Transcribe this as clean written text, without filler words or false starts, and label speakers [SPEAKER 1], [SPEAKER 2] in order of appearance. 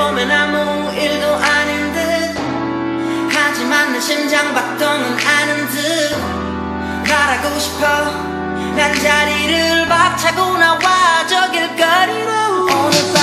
[SPEAKER 1] 보면 아무 일도 아닌 듯 하지만 내 심장 박동은 아는 듯 말하고 싶어 난 자리를 박차고 나와 저 길거리로 오늘 밤